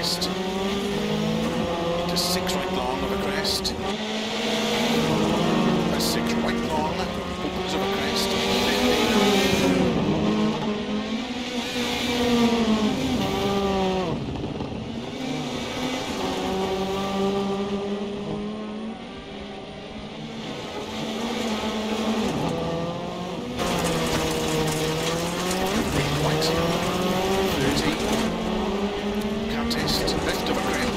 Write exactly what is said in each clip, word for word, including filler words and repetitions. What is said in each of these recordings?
crest. Into six right long of a crest. A six right long, opens of a crest. Left of a crest.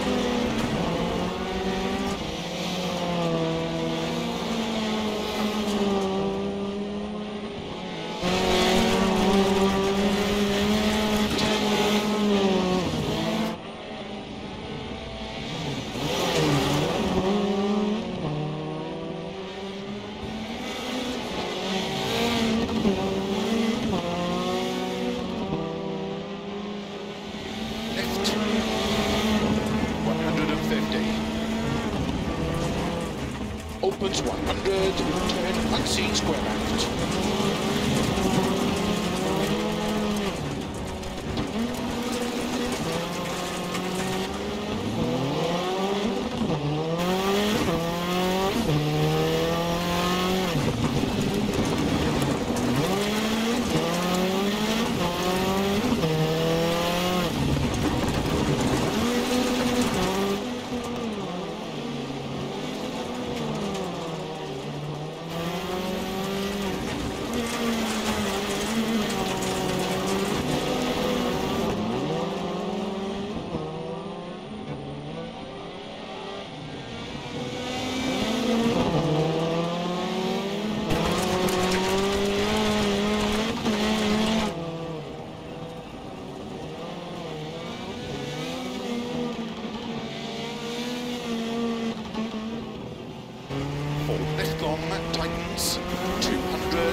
Opens one hundred, turn unseen square left. Left long, tightens, two hundred.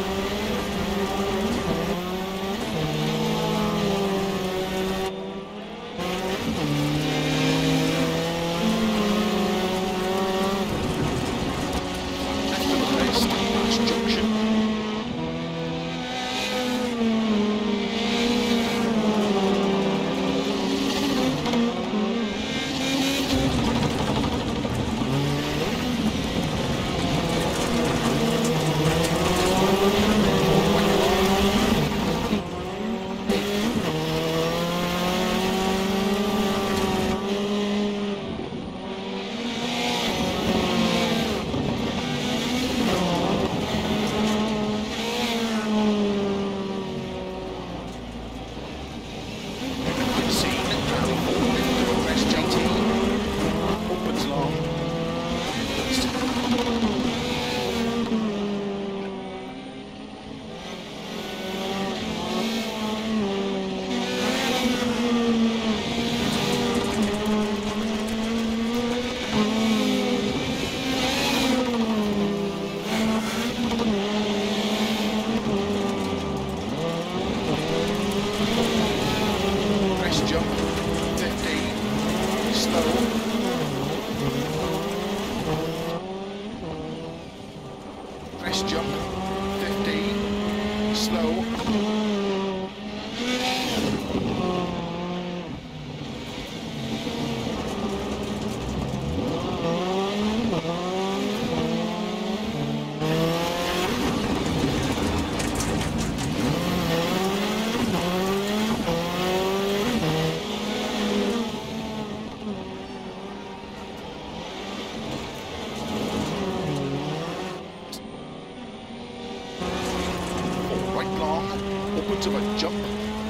Left of the crest, last junction. Jump, fifty, slow. Press jump, fifty, slow. Opens of a jump.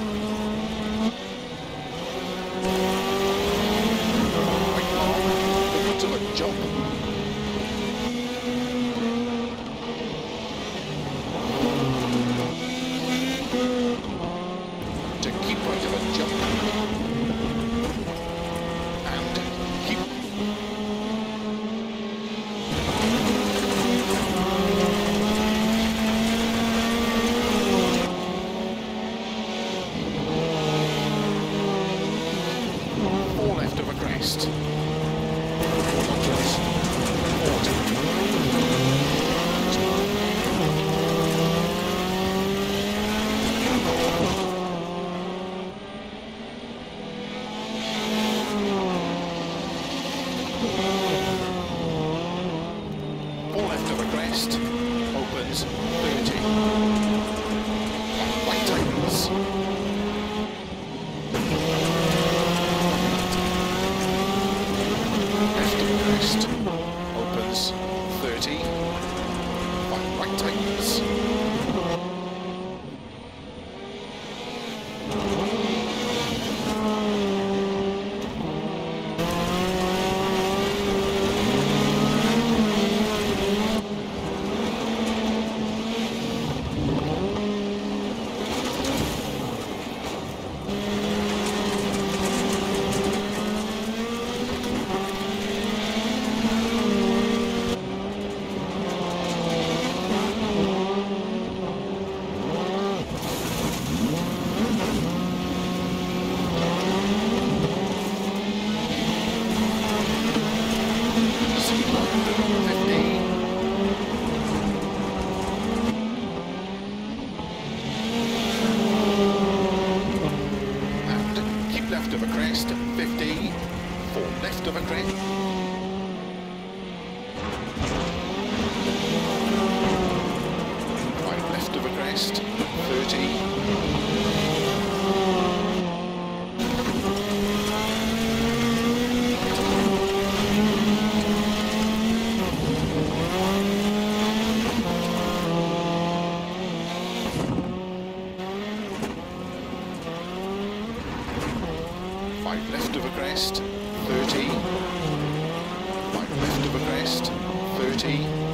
Right long, opens of a jump. To keep right of a jump. And keep. that tightens. Left of a crest, fifty, four left of a crest. Five left of a crest, thirty. Five left of a crest, thirty. Five left of a crest, thirty.